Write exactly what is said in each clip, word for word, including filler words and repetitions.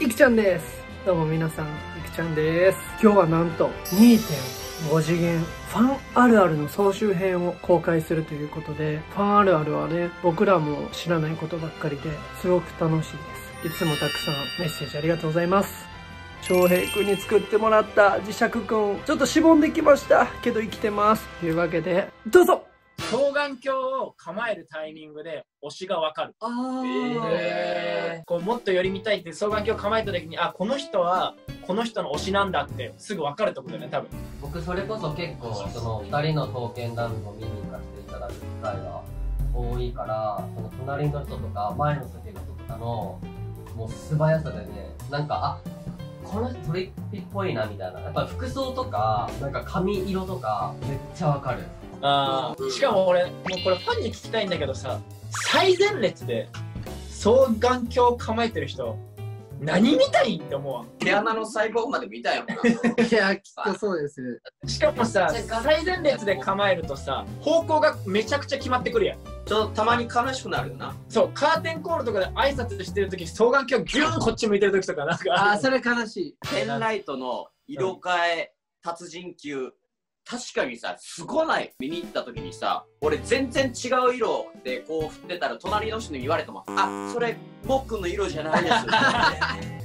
いくちゃんです。どうも皆さん、いくちゃんです。今日はなんと にてんご 次元ファンあるあるの総集編を公開するということで、ファンあるあるはね、僕らも知らないことばっかりですごく楽しいです。いつもたくさんメッセージありがとうございます。翔平くんに作ってもらった磁石くん、ちょっとしぼんできましたけど生きてます。というわけで、どうぞ。 双眼鏡を構えるタイミングで推しがわかる。あー、えー、こうもっと寄り見たいって双眼鏡を構えた時に、あ、この人はこの人の推しなんだってすぐわかるってことだよね、多分。 僕それこそ結構そのふたりの刀剣乱舞を見に行かせていただく機会が多いから、その隣の人とか前の席の人とかのもう素早さでね、なんかあこの人トリッピっぽいなみたいな、やっぱ服装とかなんか髪色とかめっちゃわかる。 あー、しかも俺もうこれファンに聞きたいんだけどさ、最前列で双眼鏡を構えてる人何見たいって思うわ。 毛穴の細胞まで見たいよな。 いや、きっとそうです。 しかもさ、最前列で構えるとさ、方向がめちゃくちゃ決まってくるやん。 ちょっとたまに悲しくなるよな。 そう、カーテンコールとかで挨拶してる時、双眼鏡ギューンこっち向いてる時とかなんかああ、それ悲しい。 ペンライトの色変え達人級、確かにさ、すごない。見に行った時にさ、俺全然違う色でこう振ってたら隣の人に言われても、あ、それ僕の色じゃないです。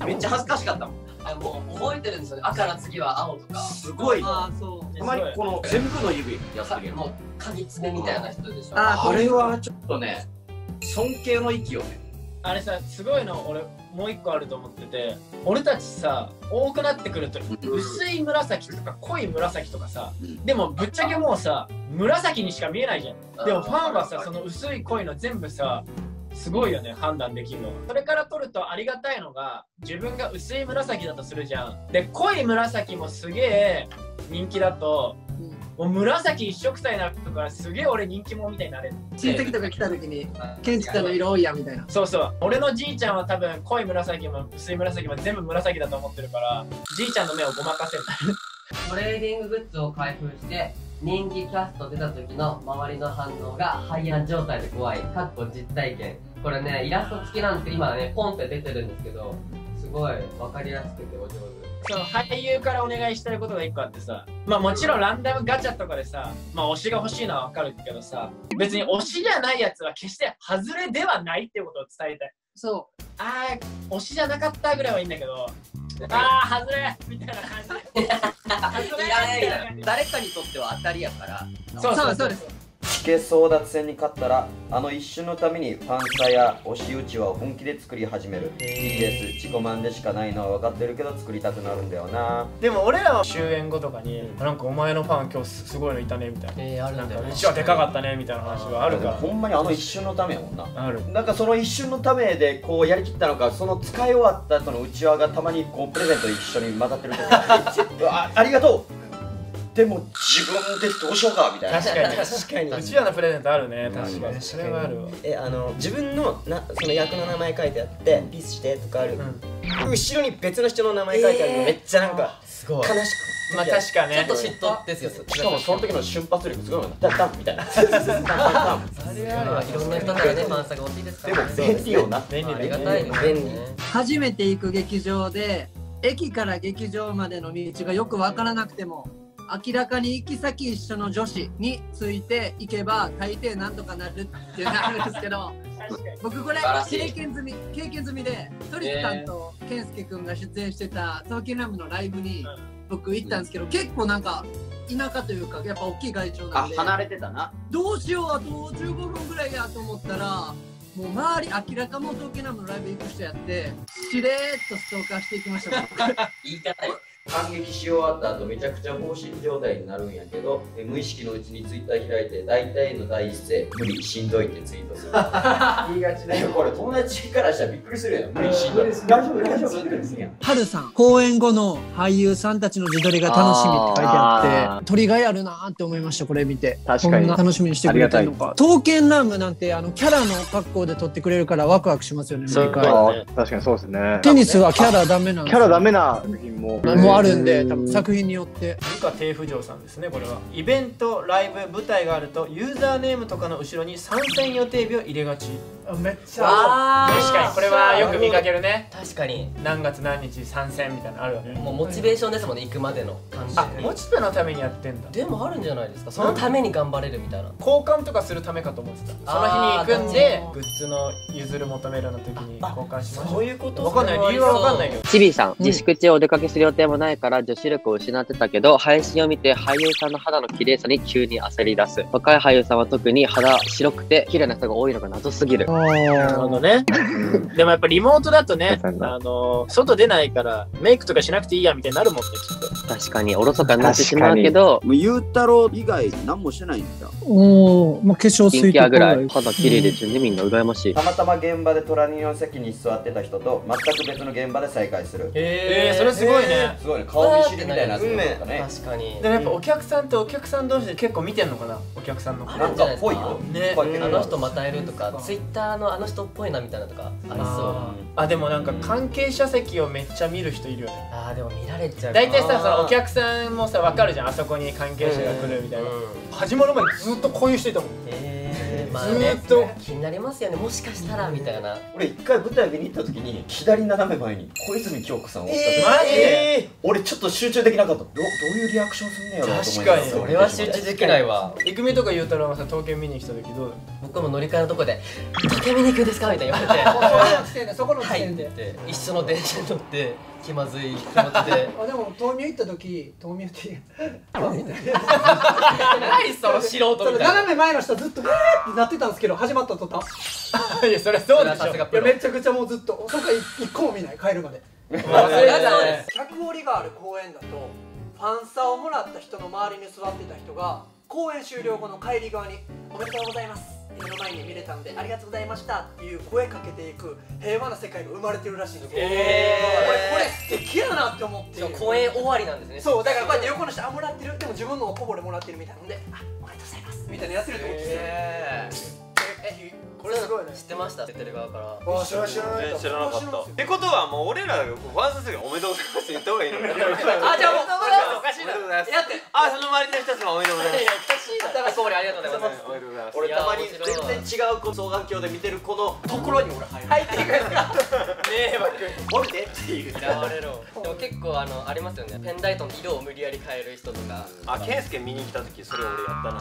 めっちゃ恥ずかしかったもん。 あ、もう覚えてるんですよね。赤の次は青とか。 すごい。 ああ、そう。 たまにこの全部の指やってるけど、 もう鍵爪みたいな人でしょ。 あれはちょっとね、尊敬の域をね。 あれさ、すごいの俺もう一個あると思ってて、俺たちさ多くなってくると薄い紫とか濃い紫とかさ、でもぶっちゃけもうさ紫にしか見えないじゃん。でもファンはさ、その薄い濃いの全部さすごいよね、判断できるの。それから取るとありがたいのが、自分が薄い紫だとするじゃん。で濃い紫もすげえ人気だと、もう紫一色体になるからすげえ俺人気者みたいになれる。 親戚とか来た時にケンチタの色多いやみたいな。 そうそう、俺のじいちゃんは多分濃い紫も薄い紫も全部紫だと思ってるから、じいちゃんの目をごまかせる。 トレーディンググッズを開封して人気キャスト出た時の周りの反応がハイヤー状態で怖い。かっこ実体験。これね、イラスト付きなんですけど、今ねポンって出てるんですけど、すごい分かりやすくてお上手。 その俳優からお願いしたいことがいっこあってさ、まあもちろんランダムガチャとかでさ、まあ推しが欲しいのはわかるけどさ、別に推しじゃないやつは決して外れではないっていうことを伝えたい。 そう。 あー、推しじゃなかったぐらいはいいんだけど、あー、外れみたいな感じで。外れいらないいらない。誰かにとっては当たりやから。 そうそうそうです。 地形争奪戦に勝ったら、あの一瞬のためにファンサや推しうちわを本気で作り始める。 ティーエス 自己満でしかないのは分かってるけど作りたくなるんだよな。 でも俺らは終演後とかに、なんかお前のファン今日すごいのいたねみたいな、 えー、あるんだよね。 うちはでかかったねみたいな話があるから。 ほんまにあの一瞬のためやもんな。 ある。 なんかその一瞬のためでこうやりきったのか、その使い終わった後のうちわがたまにこうプレゼント一緒に混ざってるとかあ, ありがとう、でも自分でどうしようかみたいな。 確かに確かにうちわのプレゼントあるね。確かにそれはあるわ。 え、あの自分のなその役の名前書いてあってピースしてとかある、うん、後ろに別の人の名前書いてあるの、えー、めっちゃなんかすごい悲しく、 まあ確かね、 ちょっと嫉妬ですよ。 しかもその時の瞬発力すごいもんな。ダンダンみたいな。 あれはいろんな人からね、ファンサが欲しいですからね。 でも便利よな。 便利ありがたいですね。 初めて行く劇場で駅から劇場までの道がよくわからなくても、明らかに行き先一緒の女子についていけば大抵なんとかなるっていうのがあるんですけど、僕これ経験済み経験済みで、トリスさんと健介君が出演してた刀剣乱舞のライブに僕行ったんですけど、結構なんか田舎というかやっぱ大きい会場なんで、 あ、離れてたな。 どうしよう、あとじゅうごふんぐらいやと思ったら、もう周り明らかも刀剣乱舞のライブ行く人やって、しれーっとストーカーしていきました。 言い方よ。 反撃し終わった後めちゃくちゃ放心状態になるんやけど、無意識のうちにツイッター開いて大体の第一声無理しんどいってツイートする。言いがちだよ。これ友達からしたらびっくりするやん。無理しんどい、大丈夫大丈夫ってするやん。 はるさん、公演後の俳優さんたちの自撮りが楽しみって書いてあって、撮りがいあるなーって思いました。これ見て、確かにこんな楽しみにしてくれてるのか。刀剣乱舞なんてあのキャラの格好で撮ってくれるからワクワクしますよね。毎回。 確かにそうですね。 テニスはキャラダメなんです。 キャラダメな作品ももあるんで、多分作品によって。 部下定不条さんですね。これはイベント、ライブ、舞台があるとユーザーネームとかの後ろに参戦予定日を入れがち。 めっちゃあー確かにこれはよく見かけるね。 確かに何月何日参戦みたいなのあるわけ。 もうモチベーションですもんね、行くまでの感じ。 あ、モチベのためにやってんだ。 でもあるんじゃないですか、そのために頑張れるみたいな。 交換とかするためかと思ってた。その日に行くんでグッズの譲る求めるの時に交換しましょう。 そういうこと。 わかんない、理由はわかんないけど。 チビーさん、自粛中お出かけする予定もないから女子力を失ってたけど、配信を見て俳優さんの肌の綺麗さに急に焦り出す。若い俳優さんは特に肌白くて綺麗な人が多いのが謎すぎる。 なるほどね。でもやっぱリモートだとね、あの外出ないからメイクとかしなくていいやみたいになるもんね、きっと。 確かにおろそかになってしまうけど、 もうゆうたろう以外何もしてないんだ。 おお、まあ、化粧水スキンケアぐらいとか肌綺麗で順でみんな羨ましい。 たまたま現場で隣の席に座ってた人と全く別の現場で再会する。 えー、それすごいね。 すごいね、顔見知りみたいなやつだったね。 確かに。 でもやっぱお客さんってお客さん同士で結構見てんのかな、お客さんのなんかっぽいよね。 あの人またいるとか、ツイッターのあの人っぽいなみたいなとかありそう。 あ、でもなんか関係者席をめっちゃ見る人いるよね。 あー、でも見られちゃう。 大体さ、そのお客さんもさ、わかるじゃん、あそこに関係者が来るみたいな。始まる前にずっとこういう人いたもん。 えー、まあずねーっと気になりますよね、もしかしたらみたいな。 俺一回舞台見に行った時に左斜め前に小泉今日子さんをおった時、 マジで俺ちょっと集中できなかった。どどういうリアクションすんねやろうと思いながら。 確かにそれは集中できないわ。 いくみとかゆうたろうがさ、東京見に来た時どうだ。 僕も乗り換えのとこで「時計見に行くんですか?」みたいな言われてそこの時点でそこの 「はい」 時点で、 って一緒の電車に乗って気まずい気持ちであでも豆乳行った時豆乳って何その素人そのみたいな。 斜め前の人ずっとわーってなってたんですけど、始まった途端いや、それそうでしょ。 さすがプロ。 いやめちゃくちゃもうずっとそこ一個も見ない、帰るまで。 まあそれやだね。 客降りがある公園だとファンサをもらった人の周りに座ってた人が公演終了後の帰り側に「おめでとうございます」目の前に見れたんでありがとうございましたっていう声かけていく平和な世界が生まれてるらしいんですよ。 え俺これ素敵やなって思って。 そう公演終わりなんですね。 そうだからこうやって横の人あもらってる、でも自分のおこぼれもらってるみたいなので「あおめでとうございます」みたいなやってると思うんですよ。 ええこれすごいね。 知ってました、知ってる側から。 あ知ら知らない知らなかった。ってことはもう俺らファーストがおめでとうございますって言った方がいいの。 あじゃあもうおかしいな。 やってあ、その周りの人たちもおめでとうございます。 おかしいな。おこぼれありがとうございます。 おめでとうございます。 俺たまに全然違うこう双眼鏡で見てるこのところに俺入る。 入っていくやつが迷惑。 降りてっていう。 嫌われろ。でも結構あのありますよね。ペンライトの色を無理やり変える人とか。 あ、ケンスケ見に来た時それ俺やったな。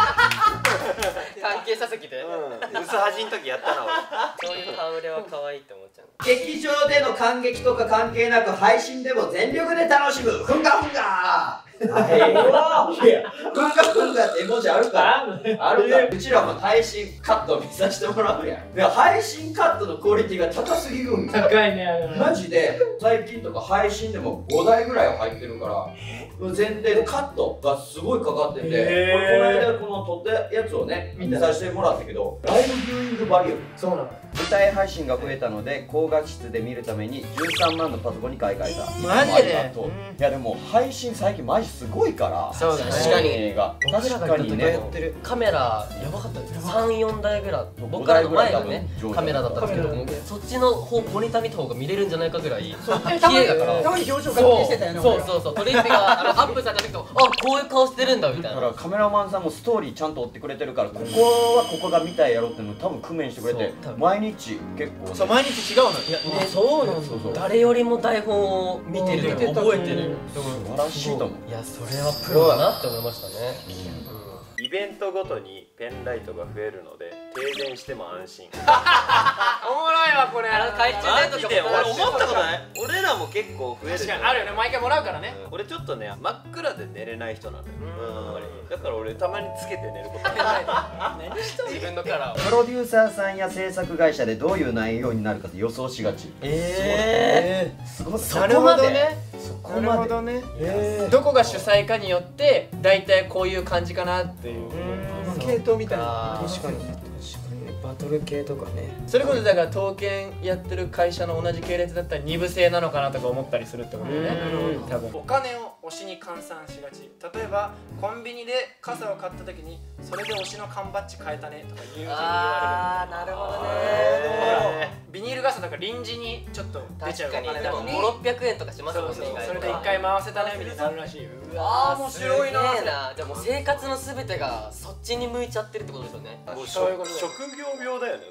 関係者席で。 うん。薄端の時やったな俺。 そういう顔触れは可愛いって思っちゃう。 劇場での感激とか関係なく配信でも全力で楽しむふんがふんがー。いや、ふんがふんがって絵文字あるかあるか。うちらも配信カット見させてもらうやん。で配信カットのクオリティが高すぎるんよ。 高いね。 マジで最近とか配信でもごだいぐらいは入ってるから全然カットがすごいかかってて、俺この間この撮ったやつをね見させてもらったけど、ライブビューイングバリュー。 そうなの。 舞台配信が増えたので高画質で見るためにじゅうさんまんのパソコンに買い替えた。 マジでありがとう。いやでも配信最近マジすごいから。 そうだね。 確かに映画僕らが行った時ねもカメラやばかったですよ。さん、よんだいぐらい。僕らの前がねカメラだったんですけども、そっちの方モニター見た方が見れるんじゃないかぐらい綺麗だから。 たまに表情確認してたよね。 そうそうそう。トリッピがあのアップされた時と、あこういう顔してるんだみたいな。 だからカメラマンさんもストーリーちゃんと追ってくれてるから、ここはここが見たいやろっていうの多分工面してくれて毎日結構。 そう毎日違うの。いやね、そうなの。誰よりも台本を見てる、覚えてる。 素晴らしいと思う。 いやそれはプロだなって思いましたね。 イベントごとにペンライトが増えるので停電しても安心。 おもろいわこれ。 あの懐中電灯マジで俺思ったことない。俺らも結構増える。 確かにあるよね、毎回もらうからね。 俺ちょっとね真っ暗で寝れない人なのよ。うん。だから俺たまにつけて寝ることある。 何してんの。 自分のカラーを。 プロデューサーさんや制作会社でどういう内容になるかって予想しがち。 ええ。 すごい。 なるほどね。 そこなるまで。 ほどね。 えどこが主催かによって大体こういう感じかなっていう。 系統みたいな。 確かに確かにね、バトル系とかね。 それこそだから刀剣やってる会社の同じ系列だったら二部制なのかなとか思ったりするってことだよね。多分お金を推しに換算しがち。例えばコンビニで傘を買った時にそれで推しの缶バッジ変えたねとか言う言われる。 ああなるほどね。 ビニール傘とか臨時にちょっと出ちゃうお金だとでもご、ろっぴゃくえんとかしますもんね。 それで一回回せたねみたいになるらしい。 うわー面白いな。じゃあもう生活のすべてがそっちに向いちゃってるってことですよね。 もうそういうことだよ。 職業病だよねもうそう。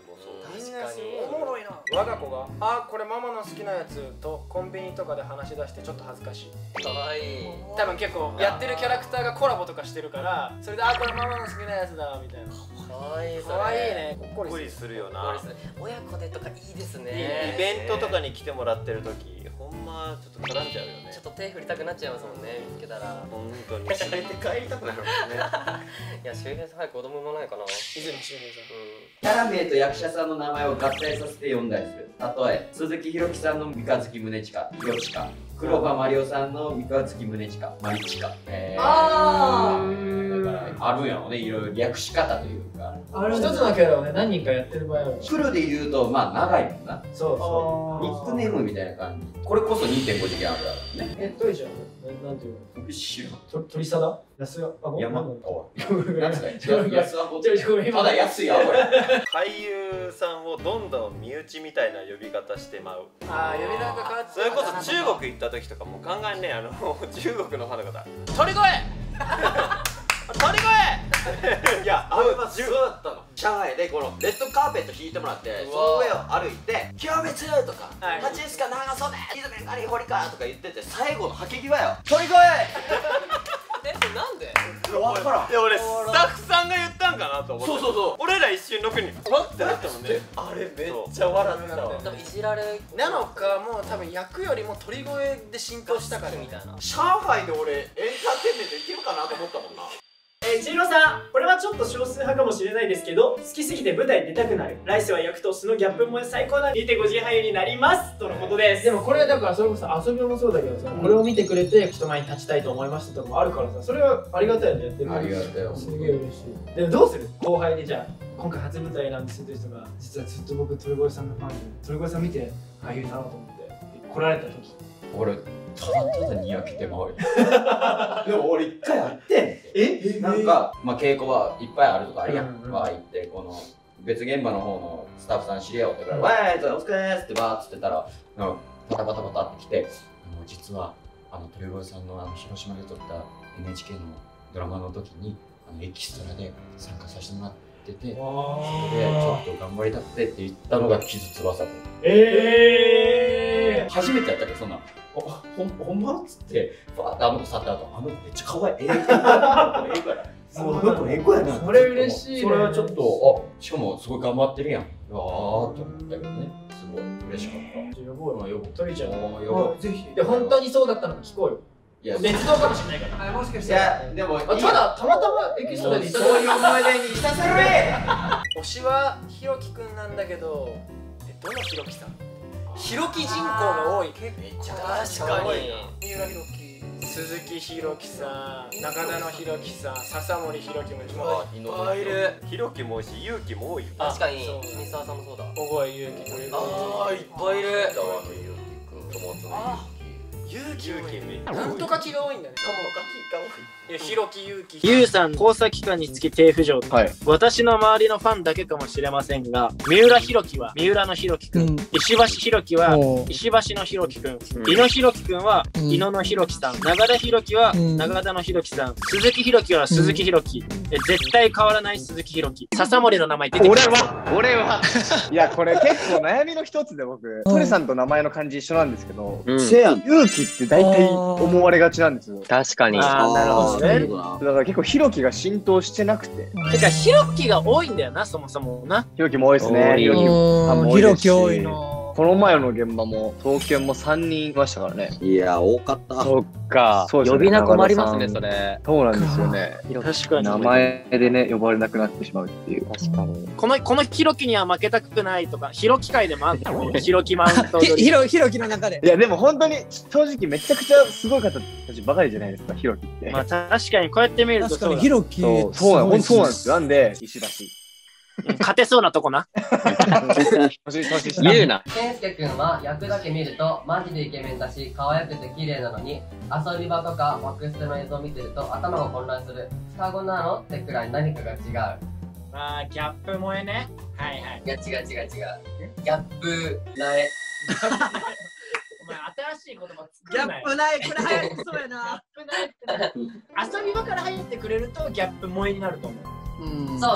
みんなすごいおもろいな。我が子が「あこれママの好きなやつ」とコンビニとかで話し出してちょっと恥ずかしい。 かわいい。 多分結構やってるキャラクターがコラボとかしてるからそれで「あこれママの好きなやつだ」みたいな。 かわいい。 かわいいね。ほっこりするよな。 親子でとかいいですイね。 ベントとかに来てもらってる時ほんまちょっと絡んじゃうよね。 ちょっと手振りたくなっちゃいますもんね、見つけたら。 本当に連れて帰りたくなるもんね。 いや、周平さん早く子供産まないかな。 泉周平さん。 キャラ名と役者さんの名前を合体させて読んだりする。例え鈴木宏樹さんの三日月宗近ひろちか、黒羽マリオさんの三日月宗近マリチカ。えー、 あーだからあるんやろね、いろいろ略し方というか。 一つのキャラをね何人かやってる場合はフルで言うとまあ長いもんな。 そうそうニックネームみたいな感じ。これこそ にてんご 次元あるだろうね。 えっといじゃんなんていうの知らん。 と鳥貞安代あ山ご川なんつうか安田ごめんただ安いやこれ。 俳優さんをどんどん身内みたいな呼び方してまう。 ああ呼び名が変わってそれこそ中国行った時とかもう考えんねあの中国のファンの方鳥越鳥越いや、あれはそうだったの。上海でこのレッドカーペット引いてもらって、その上を歩いて「清光」とか「 はい八須賀長袖泉狩堀川」とか言ってて、最後のはけ際よ「鳥越」 え、なんで？ 分からん。 いや俺スタッフさんが言ったんかなと思って。 そうそうそう。 俺ら一瞬の国わってなったもんね。 あれめっちゃ笑ってたわ。 多分いじられなのかもう多分役よりも鳥越で浸透したからみたいな。 上海で俺エンターテインメントいけるかなと思ったもんな。 えー、ジローさん、これはちょっと少数派かもしれないですけど、好きすぎて舞台出たくなる。来世は役と素のギャップも最高な にてんご 次元俳優になりますとのことです。 でもこれだからそれこそ遊びもそうだけどさ、これを見てくれて人前に立ちたいと思いましたとかもあるからさ、それはありがたいよね。やってるありがたいよ。 すげえ嬉しい。でもどうする後輩でじゃあ今回初舞台なんですって人が実はずっと僕鳥越さんのファンで鳥越さん見て俳優になろうと思って来られた時俺ただただにやけてまうよ。でも俺一回やってんえなんか、まあ、稽古はいっぱいあるとかあるやん。わー行ってこの別現場の方のスタッフさん知り合おうってから「わーいお疲れーす」ってバーッつってたらなんかパタパタパタって来て「あの実はあの鳥越さんのあの広島で撮った エヌエイチケー のドラマの時にあのエキストラで参加させてもらっててそれでちょっと頑張りたくて」って言ったのが木津翼君。 えー、 初めてやったけどそんな。ほんほんまっつってバーってあの子去った後あの子めっちゃ可愛いええ子ええ子やなもうあの子ええ子やなそれ嬉しいね。 それはちょっとあしかもすごい頑張ってるやんあーって思ったけどねすごい嬉しかった呼ぼうよトリちゃん呼ぼうぜひで本当にそうだったのか聞こうよいや別動かもしれないからもしかしたらいやでもただたまたまエキストラでいただそういう思い出にさせれ推しはひろきくんなんだけどえどのひろきさんひろき人口が多い。 めっちゃ確かに三浦ひろき、鈴木ひろきさん、中田のひろきさん、笹森ひろきもいっぱいいる。 ひろきも多いしゆうきも多いよ。 確かに三沢さんもそうだ。 小越ゆうき、 ああいっぱいいる。 川のゆうきくん友達のゆうきゆうきめっちゃなんとか気が多いんだね。いやひろきゆうき。 ゆうさん、交差期間につき低浮上。はい。私の周りのファンだけかもしれませんが、三浦ひろきは三浦のひろきくん、石橋ひろきは石橋のひろきくん、井野ひろきくんは井野のひろきさん、長田ひろきは長田のひろきさん、鈴木ひろきは鈴木ひろき、え絶対変わらない鈴木ひろき、笹森の名前出てきた。 俺は俺はいやこれ結構悩みの一つで僕、トリさんと名前の漢字一緒なんですけど、 せやん勇気って大体思われがちなんですよ。 確かに。 ああなるほどね。だから結構ひろきが浸透してなくて。 てかひろきが多いんだよなそもそもな。 ひろきも多いですね。ひろきさんも多いですし。 ひろき多いの。 この前の現場も東京もさんにんいましたからね。 いや多かった。 そっか。 そうですね。 呼び名困りますねそれ。 そうなんですよね。 確かに。 名前でね呼ばれなくなってしまうっていう。 確かに。 このこのひろきには負けたくないとかひろき会でもあったの。ひろきマウント。 ひろひろきの中で。 いやでも本当に正直めちゃくちゃすごい方たちばかりじゃないですかひろきって。 まあ確かにこうやって見ると確かにひろき。 そうそうなん本当そうなんですよ。なんで石橋。 勝てそうなとこな。 言うな。 健介くんは役だけ見るとマジでイケメンだし可愛くて綺麗なのに遊び場とかワックステの映像を見てると頭が混乱する。双子なのってくらい何かが違う。 ああギャップ萌えね。はいはい。 いや違う違う違う。ギャップなえ。 お前新しい言葉作るなよ。 ギャップないこれ流行ってそうやな。 ギャップないって遊び場から入ってくれるとギャップ萌えになると思う。 そうっす。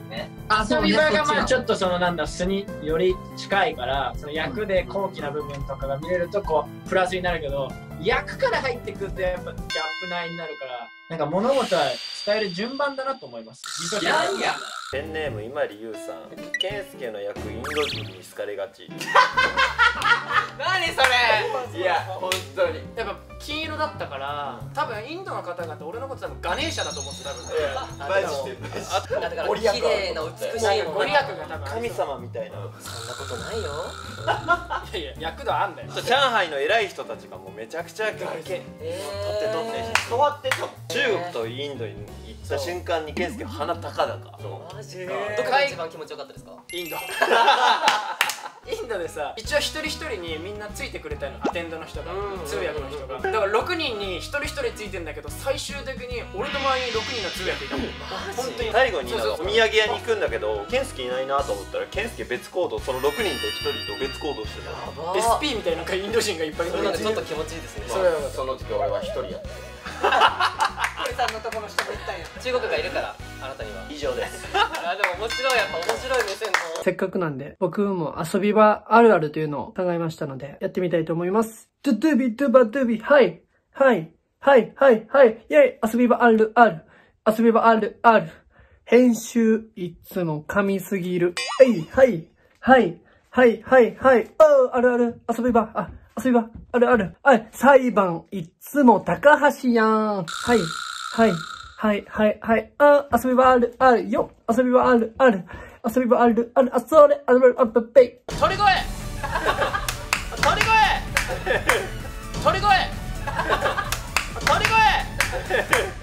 ね。 遊び場がまあちょっとそのなんだ素により近いからその役で高貴な部分とかが見れるとこうプラスになるけど役から入ってくるとやっぱギャップないになるからなんか物事は伝える順番だなと思います。 いやいやペンネーム今里優さん、健介の役インド人に好かれがち。 何それ。 いや本当にやっぱ金色だったから多分インドの方々俺のこと多分ガネーシャだと思ってた分マジでだから綺麗な美しいものご利益が多分神様みたいな。 そんなことないよ。 いやいや役度あんだよ。 上海の偉い人たちがもうめちゃくちゃ経験取って取って変わってたもん。中国とインドに行った瞬間に健介鼻高々。 マジか。どこが一番気持ちよかったですか？ インド。インドでさ一応一人一人にみんなついてくれたのアテンドの人が通訳の人がだからろくにんに一人一人ついてんだけど最終的に俺の周りにろくにんの通訳いたもん。 本当に最後になんかお土産屋に行くんだけど健介いないなと思ったら健介別行動そのろくにんとひとりと別行動してた。 エスピー みたいななんかインド人がいっぱいいる。 ちょっと気持ちいいですね。 それはその時俺は一人やった。 ケイさんのところの人も行ったんや。 中国がいるからあなたには以上です。 あでも面白い、やっぱ面白い目線の。 せっかくなんで、僕も遊び場あるあるというのを考えましたので、やってみたいと思います。トゥトゥビトゥバトゥビ、はい、はい、はい、はい、はい、イェイ、遊び場あるある、遊び場あるある、編集いつも噛みすぎる、はい、はい、はい、はい、はい、はい、ああるある、遊び場、あ、遊び場あるある、はい、裁判いつも高橋やん、はい、はい、はい、はい、はい、あ、遊び場あるあるよ、遊び場あるある、遊び場あるある、あ、それ、あるある、あ、ペイ。 鳥越鳥越鳥越鳥越